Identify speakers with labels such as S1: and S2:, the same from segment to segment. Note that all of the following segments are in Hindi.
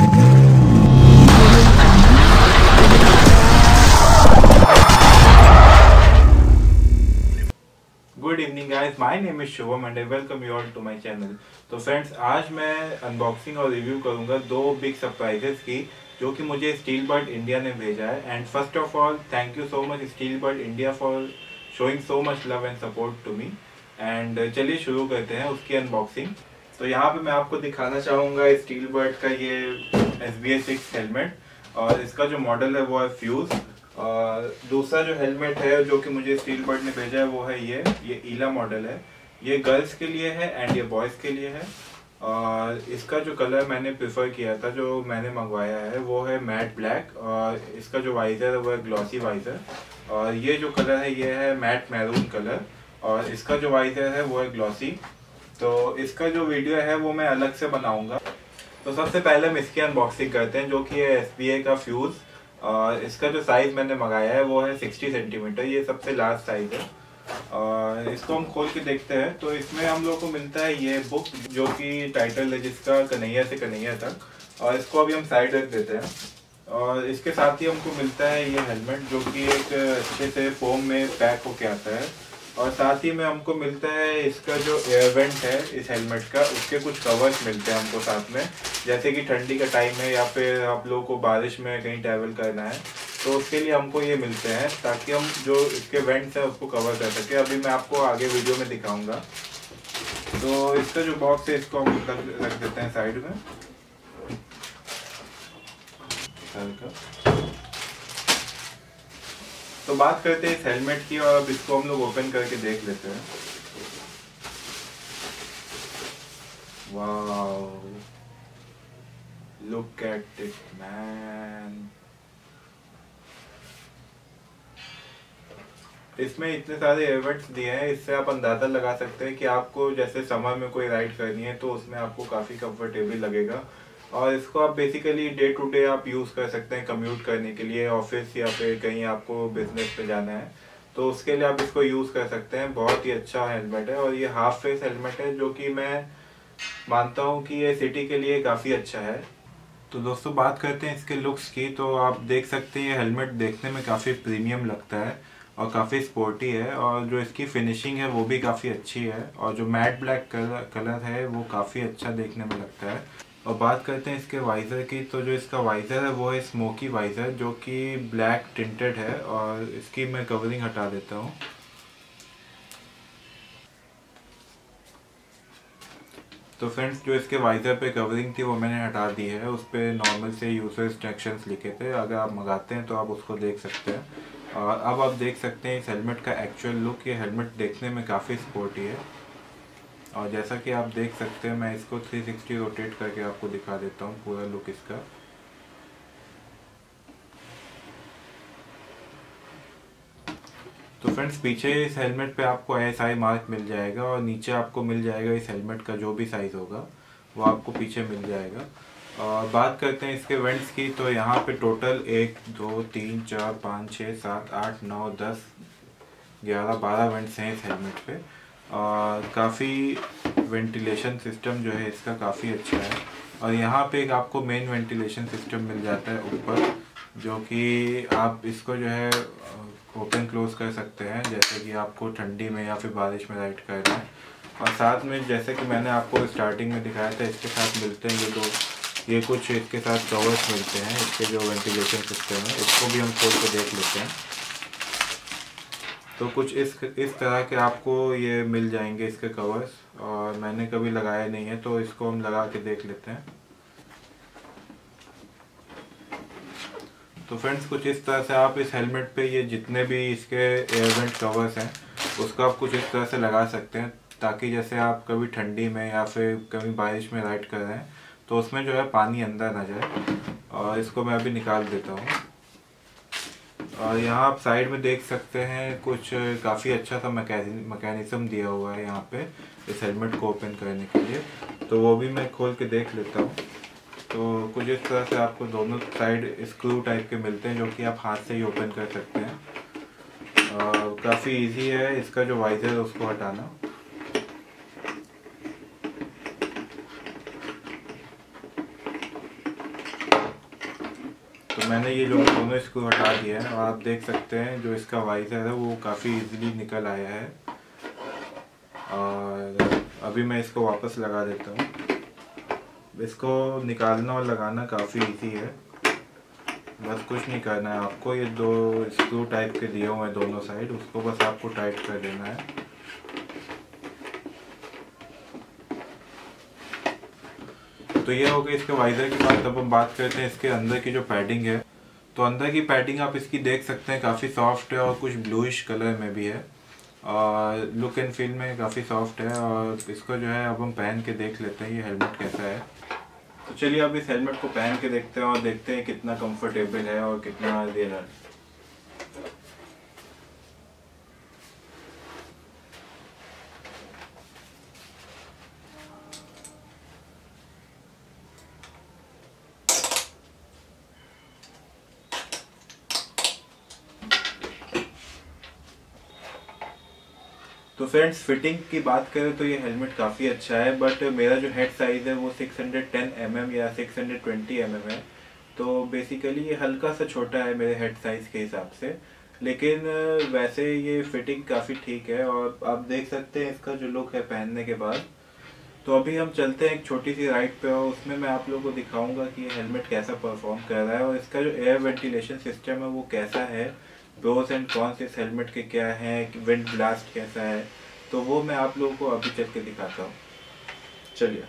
S1: Good evening guys, my name is Shubham and I welcome you all to my channel. तो फ्रेंड्स, आज मैं अनबॉक्सिंग और रिव्यू करूंगा दो बिग सरप्राइजेस की जो कि मुझे स्टीलबर्ड इंडिया ने भेजा है। And first of all thank you so much Steelbird India for showing so much love and support to me. And चलिए शुरू करते हैं उसकी अनबॉक्सिंग। तो यहाँ पे मैं आपको दिखाना चाहूँगा स्टीलबर्ड का ये SBA 6 हेलमेट, और इसका जो मॉडल है वो है फ्यूज। और दूसरा जो हेलमेट है जो कि मुझे स्टीलबर्ड ने भेजा है वो है ये ईला मॉडल है। ये गर्ल्स के लिए है एंड ये बॉयज़ के लिए है। और इसका जो कलर मैंने प्रेफर किया था, जो मैंने मंगवाया है, वो है मैट ब्लैक। और इसका जो वाइज़र है वो है ग्लॉसी वाइज़र। और ये जो कलर है ये है मैट मैरून कलर, और इसका जो वाइज़र है वो है ग्लॉसी। तो इसका जो वीडियो है वो मैं अलग से बनाऊंगा। तो सबसे पहले हम इसकी अनबॉक्सिंग करते हैं, जो कि है SBA का फ्यूज़। और इसका जो साइज़ मैंने मंगाया है वो है 60 सेंटीमीटर, ये सबसे लार्ज साइज़ है। और इसको हम खोल के देखते हैं। तो इसमें हम लोग को मिलता है ये बुक, जो कि टाइटल है जिसका कन्हैया से कन्हैया तक। और इसको अभी हम साइड रख देते हैं। और इसके साथ ही हमको मिलता है ये हेलमेट, जो कि एक अच्छे से फोम में पैक होके आता है। और साथ ही में हमको मिलता है इसका जो एयर वेंट है इस हेलमेट का, उसके कुछ कवर्स मिलते हैं हमको साथ में। जैसे कि ठंडी का टाइम है या फिर आप लोगों को बारिश में कहीं ट्रैवल करना है, तो उसके लिए हमको ये मिलते हैं, ताकि हम जो इसके वेंट्स हैं उसको कवर कर सके। अभी मैं आपको आगे वीडियो में दिखाऊंगा। तो इसका जो बॉक्स है इसको हम रख देते हैं साइड में। तो बात करते हैं इस हेलमेट की, और अब इसको हम लोग ओपन करके देख लेते हैं। Wow, look at it man. इसमें इतने सारे एयरबड्स दिए हैं, इससे आप अंदाजा लगा सकते हैं कि आपको जैसे समर में कोई राइड करनी है तो उसमें आपको काफ़ी कंफर्टेबल लगेगा। और इसको आप बेसिकली डे टू डे आप यूज़ कर सकते हैं कम्यूट करने के लिए, ऑफिस या फिर कहीं आपको बिजनेस पे जाना है तो उसके लिए आप इसको यूज़ कर सकते हैं। बहुत ही अच्छा हेलमेट है, और ये हाफ फेस हेलमेट है, जो कि मैं मानता हूँ कि ये सिटी के लिए काफ़ी अच्छा है। तो दोस्तों, बात करते हैं इसके लुक्स की। तो आप देख सकते हैं ये हेलमेट देखने में काफ़ी प्रीमियम लगता है और काफ़ी स्पोर्टी है, और जो इसकी फिनिशिंग है वो भी काफ़ी अच्छी है। और जो मैट ब्लैक कलर है वो काफ़ी अच्छा देखने में लगता है। और बात करते हैं इसके वाइज़र की। तो जो इसका वाइज़र है वो है स्मोकी वाइज़र, जो कि ब्लैक टिंटेड है। और इसकी मैं कवरिंग हटा देता हूँ। तो फ्रेंड्स, जो इसके वाइज़र पे कवरिंग थी वो मैंने हटा दी है। उस पर नॉर्मल से यूज़र इंस्ट्रक्शंस लिखे थे, अगर आप मंगाते हैं तो आप उसको देख सकते हैं। और अब आप देख सकते हैं इस हेलमेट का एक्चुअल लुक। ये हेलमेट देखने में काफ़ी स्पोर्टी है, और जैसा कि आप देख सकते हैं मैं इसको 360 रोटेट करके आपको दिखा देता हूँ पूरा लुक इसका। तो फ्रेंड्स, पीछे इस हेलमेट पे आपको SI मार्क मिल जाएगा, और नीचे आपको मिल जाएगा इस हेलमेट का जो भी साइज़ होगा वो आपको पीछे मिल जाएगा। और बात करते हैं इसके वेंट्स की। तो यहाँ पे टोटल 1 2 3 4 5 6 7 8 9 10 11 12 वेंट्स हैं इस हेलमेट पे। और काफ़ी वेंटिलेशन सिस्टम जो है इसका काफ़ी अच्छा है। और यहाँ पे एक आपको मेन वेंटिलेशन सिस्टम मिल जाता है ऊपर, जो कि आप इसको जो है ओपन क्लोज कर सकते हैं, जैसे कि आपको ठंडी में या फिर बारिश में राइड करना है। और साथ में जैसे कि मैंने आपको स्टार्टिंग में दिखाया था, इसके साथ मिलते हैं ये कुछ इसके साथ कवर्स मिलते हैं इसके जो वेंटिलेशन सिस्टम है। इसको भी हम खोल के देख लेते हैं। तो कुछ इस तरह के आपको ये मिल जाएंगे इसके कवर्स, और मैंने कभी लगाया नहीं है तो इसको हम लगा के देख लेते हैं। तो फ्रेंड्स, कुछ इस तरह से आप इस हेलमेट पे ये जितने भी इसके एयर वेंट कवर्स हैं उसको आप कुछ इस तरह से लगा सकते हैं, ताकि जैसे आप कभी ठंडी में या फिर कभी बारिश में राइड कर रहे हैं तो उसमें जो है पानी अंदर ना जाए। और इसको मैं अभी निकाल देता हूँ। और यहाँ आप साइड में देख सकते हैं कुछ काफ़ी अच्छा सा मैकेनिज्म दिया हुआ है यहाँ पे इस हेलमेट को ओपन करने के लिए। तो वो भी मैं खोल के देख लेता हूँ। तो कुछ इस तरह से आपको दोनों साइड स्क्रू टाइप के मिलते हैं, जो कि आप हाथ से ही ओपन कर सकते हैं। काफ़ी इजी है इसका जो वाइज़र है उसको हटाना। तो मैंने ये लोग दोनों स्क्रू हटा दिया है और आप देख सकते हैं जो इसका वाइजर है वो काफ़ी इजीली निकल आया है। और अभी मैं इसको वापस लगा देता हूँ। इसको निकालना और लगाना काफ़ी इजी है, बस कुछ नहीं करना है आपको। ये दो स्क्रू टाइप के दिए हुए हैं दोनों साइड, उसको बस आपको टाइट कर देना है। तो ये हो गया इसके वाइजर की बात। अब हम बात करते हैं इसके अंदर की जो पैडिंग है। तो अंदर की पैडिंग आप इसकी देख सकते हैं, काफ़ी सॉफ्ट है और कुछ ब्लूइश कलर में भी है और लुक एंड फील में काफ़ी सॉफ्ट है। और इसको जो है अब हम पहन के देख लेते हैं ये हेलमेट कैसा है। तो चलिए अब इस हेलमेट को पहन के देखते हैं और देखते हैं कितना कंफर्टेबल है और कितना दे रहा है। तो फ्रेंड्स, फिटिंग की बात करें तो ये हेलमेट काफ़ी अच्छा है, बट मेरा जो हेड साइज़ है वो 610 mm या 620 mm है। तो बेसिकली ये हल्का सा छोटा है मेरे हेड साइज़ के हिसाब से, लेकिन वैसे ये फिटिंग काफ़ी ठीक है और आप देख सकते हैं इसका जो लुक है पहनने के बाद। तो अभी हम चलते हैं एक छोटी सी राइड पे और उसमें मैं आप लोगों को दिखाऊंगा कि ये हेलमेट कैसा परफॉर्म कर रहा है और इसका जो एयर वेंटिलेशन सिस्टम है वो कैसा है, प्रोस एंड कॉन्स इस हेलमेट के क्या हैं, विंड ब्लास्ट कैसा है, तो वो मैं आप लोगों को अभी चल के दिखाता हूँ। चलिए।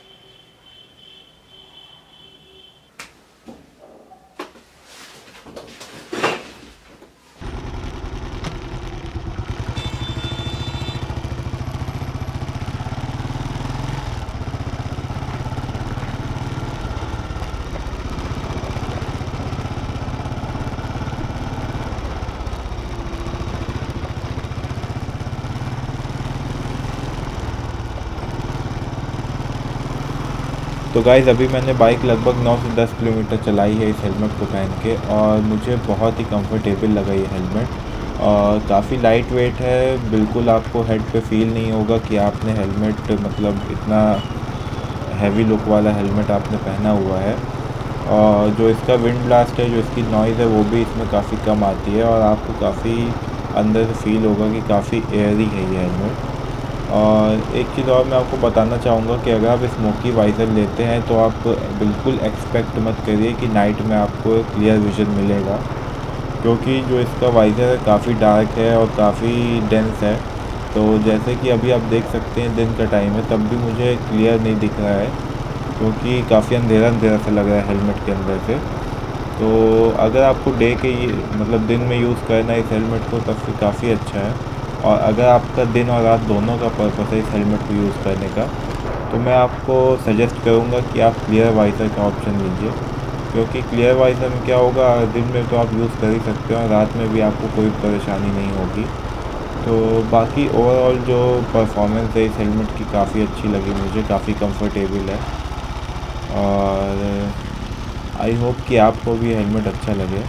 S1: तो गाइज़ अभी मैंने बाइक लगभग 9 से 10 किलोमीटर चलाई है इस हेलमेट को पहन के और मुझे बहुत ही कंफर्टेबल लगा ये हेलमेट। और काफ़ी लाइट वेट है, बिल्कुल आपको हेड पे फील नहीं होगा कि आपने हेलमेट मतलब इतना हैवी लुक वाला हेलमेट आपने पहना हुआ है। और जो इसका विंड ब्लास्ट है, जो इसकी नॉइज़ है वो भी इसमें काफ़ी कम आती है और आपको काफ़ी अंदर से फील होगा कि काफ़ी एयरी है ये हेलमेट। और एक चीज़ और मैं आपको बताना चाहूँगा कि अगर आप स्मोकी वाइज़र लेते हैं तो आप बिल्कुल एक्सपेक्ट मत करिए कि नाइट में आपको क्लियर विज़न मिलेगा, क्योंकि जो इसका वाइज़र है काफ़ी डार्क है और काफ़ी डेंस है। तो जैसे कि अभी आप देख सकते हैं दिन का टाइम है तब भी मुझे क्लियर नहीं दिख रहा है, क्योंकि काफ़ी अंधेरा अंधेरा सा लग रहा है हेलमेट के अंदर से। तो अगर आपको डे के मतलब दिन में यूज़ करना है इस हेलमेट को तब फिर काफ़ी अच्छा है। और अगर आपका दिन और रात दोनों का पर्पस है इस हेलमेट को यूज़ करने का, तो मैं आपको सजेस्ट करूँगा कि आप क्लियर वाइज़र का ऑप्शन लीजिए, क्योंकि क्लियर वाइज़र में क्या होगा, दिन में तो आप यूज़ कर ही सकते हो और रात में भी आपको कोई परेशानी नहीं होगी। तो बाकी ओवरऑल जो परफॉर्मेंस है इस हेलमेट की काफ़ी अच्छी लगी मुझे, काफ़ी कंफर्टेबल है और आई होप कि आपको भी हेलमेट अच्छा लगे।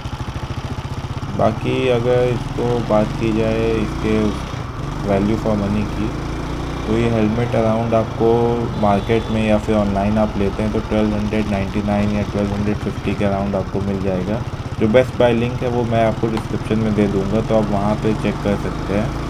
S1: बाकी अगर इसको बात की जाए इसके वैल्यू फॉर मनी की, तो ये हेलमेट अराउंड आपको मार्केट में या फिर ऑनलाइन आप लेते हैं तो 1299 या 1250 के अराउंड आपको मिल जाएगा। जो बेस्ट बाय लिंक है वो मैं आपको डिस्क्रिप्शन में दे दूँगा, तो आप वहाँ पे चेक कर सकते हैं।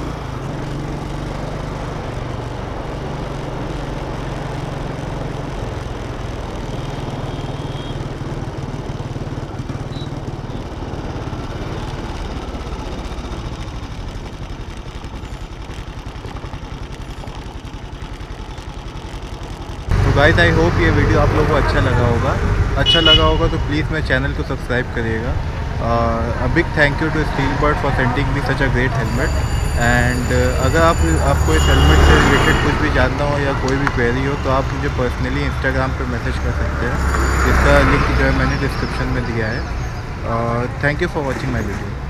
S2: गाइस आई होप ये वीडियो आप लोगों को अच्छा लगा होगा तो प्लीज़ मेरे चैनल को सब्सक्राइब करिएगा। A big thank you to Steelbird for sending me such a great helmet. And अगर आपको इस हेलमेट से रिलेटेड कुछ भी जानना हो या कोई भी क्वेरी हो तो आप मुझे पर्सनली इंस्टाग्राम पर मैसेज कर सकते हैं, जिसका लिंक जो है मैंने डिस्क्रिप्शन में दिया है। Thank you for watching my video.